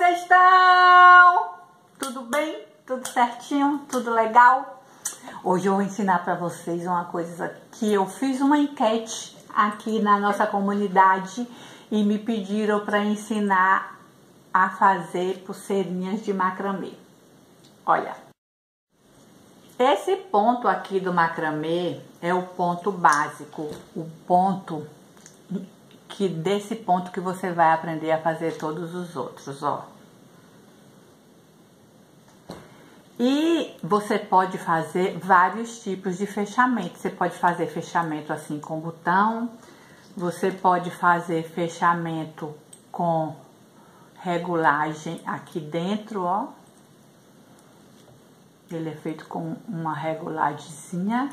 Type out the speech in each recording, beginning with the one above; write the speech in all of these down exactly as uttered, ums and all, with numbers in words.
vocês estão? Tudo bem? Tudo certinho? Tudo legal? Hoje eu vou ensinar para vocês uma coisa que eu fiz uma enquete aqui na nossa comunidade e me pediram para ensinar a fazer pulseirinhas de macramê. Olha, esse ponto aqui do macramê é o ponto básico, o ponto que desse ponto que você vai aprender a fazer todos os outros, ó. E você pode fazer vários tipos de fechamento. Você pode fazer fechamento assim com botão, você pode fazer fechamento com regulagem aqui dentro, ó. Ele é feito com uma regulagemzinha.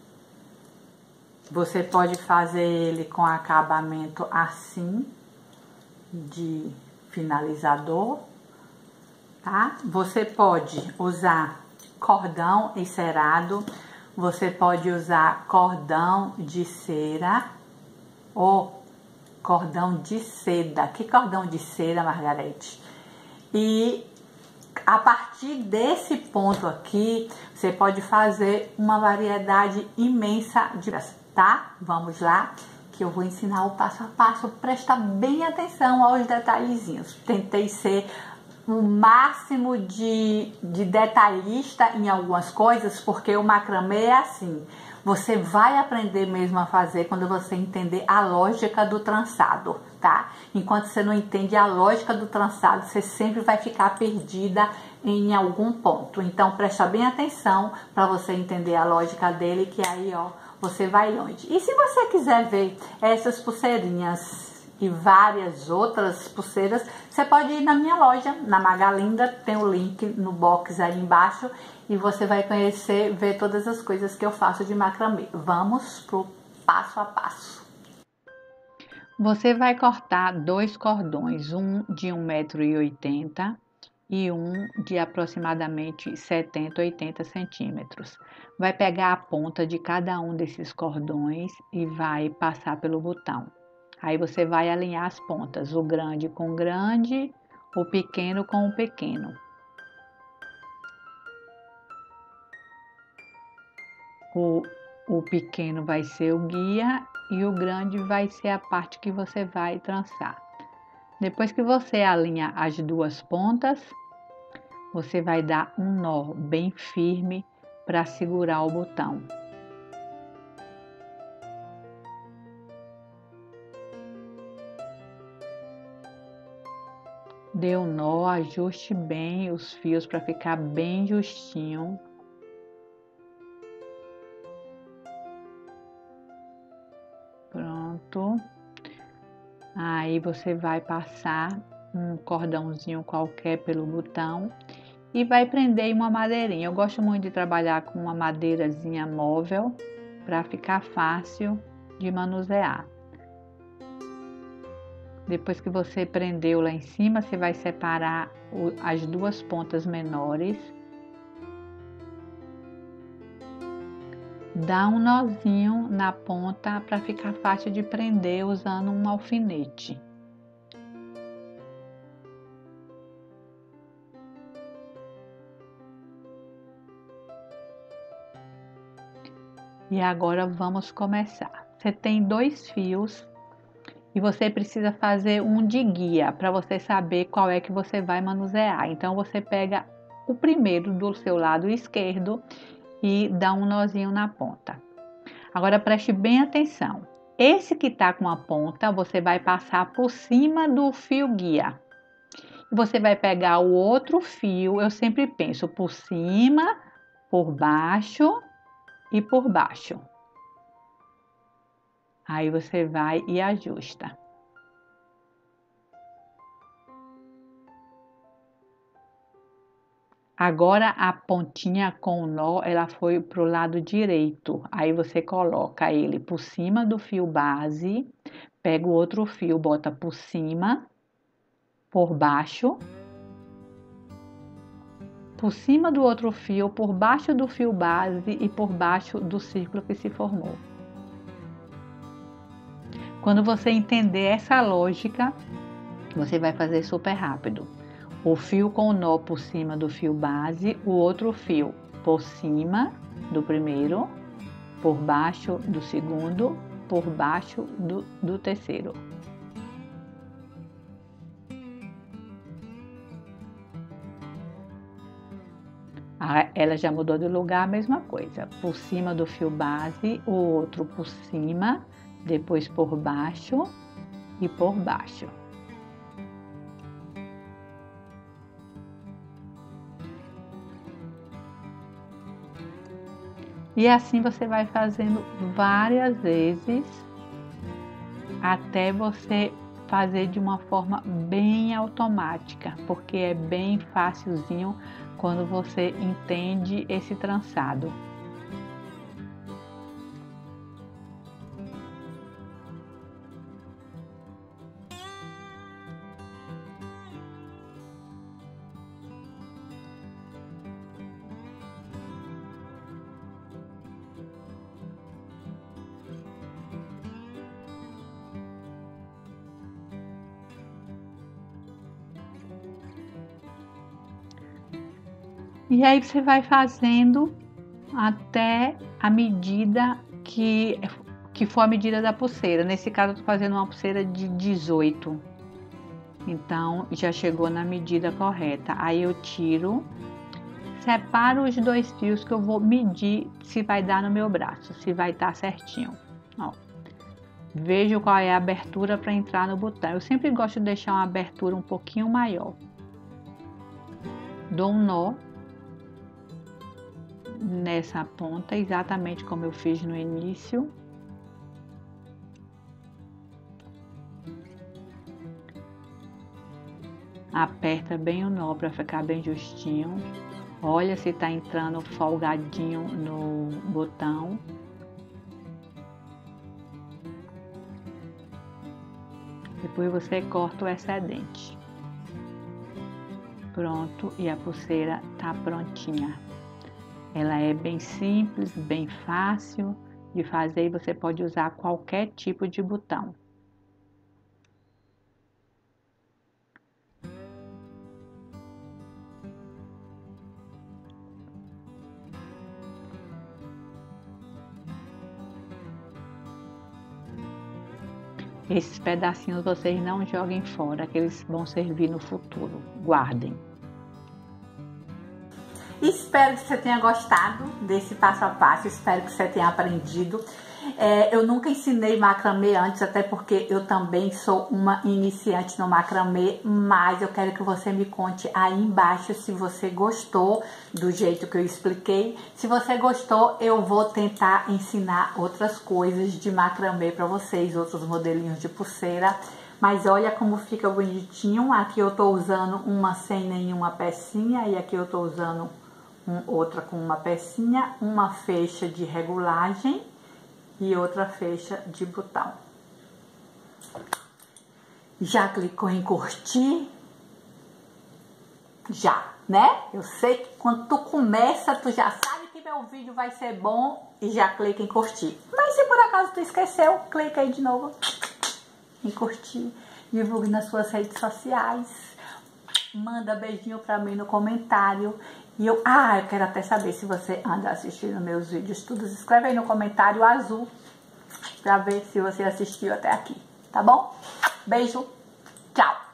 Você pode fazer ele com acabamento assim, de finalizador, tá? Você pode usar cordão encerado, você pode usar cordão de cera ou cordão de seda. Que cordão de cera, Margarete? E a partir desse ponto aqui, você pode fazer uma variedade imensa de peças, tá? Vamos lá, que eu vou ensinar o passo a passo. Presta bem atenção aos detalhezinhos. Tentei ser o máximo de, de detalhista em algumas coisas, porque o macramê é assim. Você vai aprender mesmo a fazer quando você entender a lógica do trançado, tá? Enquanto você não entende a lógica do trançado, você sempre vai ficar perdida em algum ponto. Então, presta bem atenção para você entender a lógica dele, que aí, ó, você vai longe. E se você quiser ver essas pulseirinhas e várias outras pulseiras, você pode ir na minha loja, na Magalinda, tem o link no box aí embaixo, e você vai conhecer, ver todas as coisas que eu faço de macramê. Vamos pro passo a passo. Você vai cortar dois cordões, um de um metro e oitenta e um de aproximadamente setenta, oitenta centímetros. Vai pegar a ponta de cada um desses cordões e vai passar pelo botão. Aí você vai alinhar as pontas, o grande com o grande, o pequeno com o pequeno. O, o pequeno vai ser o guia e o grande vai ser a parte que você vai trançar. Depois que você alinha as duas pontas, você vai dar um nó bem firme para segurar o botão. Dê um nó, ajuste bem os fios para ficar bem justinho. Pronto. Aí você vai passar um cordãozinho qualquer pelo botão e vai prender uma madeirinha. Eu gosto muito de trabalhar com uma madeirazinha móvel para ficar fácil de manusear. Depois que você prendeu lá em cima, você vai separar as duas pontas menores. Dá um nozinho na ponta para ficar fácil de prender usando um alfinete. E agora vamos começar. Você tem dois fios e você precisa fazer um de guia para você saber qual é que você vai manusear. Então você pega o primeiro do seu lado esquerdo e dá um nozinho na ponta. Agora preste bem atenção. Esse que tá com a ponta, você vai passar por cima do fio guia. Você vai pegar o outro fio, eu sempre penso por cima, por baixo e por baixo. Aí você vai e ajusta. Agora a pontinha com o nó, ela foi pro lado direito. Aí você coloca ele por cima do fio base, pega o outro fio, bota por cima, por baixo, por cima do outro fio, por baixo do fio base e por baixo do círculo que se formou. Quando você entender essa lógica, você vai fazer super rápido. o fio com o nó por cima do fio base, o outro fio por cima do primeiro, por baixo do segundo, por baixo do, do terceiro. Ela já mudou de lugar, a mesma coisa, por cima do fio base, o outro por cima, depois por baixo e por baixo. E assim você vai fazendo várias vezes até você fazer de uma forma bem automática, porque é bem facilzinho quando você entende esse trançado. E aí você vai fazendo até a medida que, que for a medida da pulseira. Nesse caso eu tô fazendo uma pulseira de dezoito. Então já chegou na medida correta. Aí eu tiro, separo os dois fios que eu vou medir se vai dar no meu braço, se vai estar certinho. Ó. Vejo qual é a abertura para entrar no botão. Eu sempre gosto de deixar uma abertura um pouquinho maior. Dou um nó nessa ponta, exatamente como eu fiz no início. Aperta bem o nó para ficar bem justinho. Olha se tá entrando folgadinho no botão. Depois você corta o excedente. Pronto, e a pulseira tá prontinha. Ela é bem simples, bem fácil de fazer e você pode usar qualquer tipo de botão. Esses pedacinhos vocês não joguem fora, que eles vão servir no futuro. Guardem. Espero que você tenha gostado desse passo a passo, espero que você tenha aprendido. É, eu nunca ensinei macramê antes, até porque eu também sou uma iniciante no macramê, mas eu quero que você me conte aí embaixo se você gostou do jeito que eu expliquei. Se você gostou, eu vou tentar ensinar outras coisas de macramê para vocês, outros modelinhos de pulseira. Mas olha como fica bonitinho. Aqui eu tô usando uma sem nenhuma pecinha e aqui eu tô usando um, outra com uma pecinha, uma feixa de regulagem e outra feixa de botão. Já clicou em curtir? Já, né? Eu sei que quando tu começa, tu já sabe que meu vídeo vai ser bom e já clica em curtir. Mas se por acaso tu esqueceu, clica aí de novo em curtir, divulgue nas suas redes sociais, manda beijinho pra mim no comentário. E eu, ah, eu quero até saber se você anda assistindo meus vídeos todos. Escreve aí no comentário azul pra ver se você assistiu até aqui, tá bom? Beijo, tchau!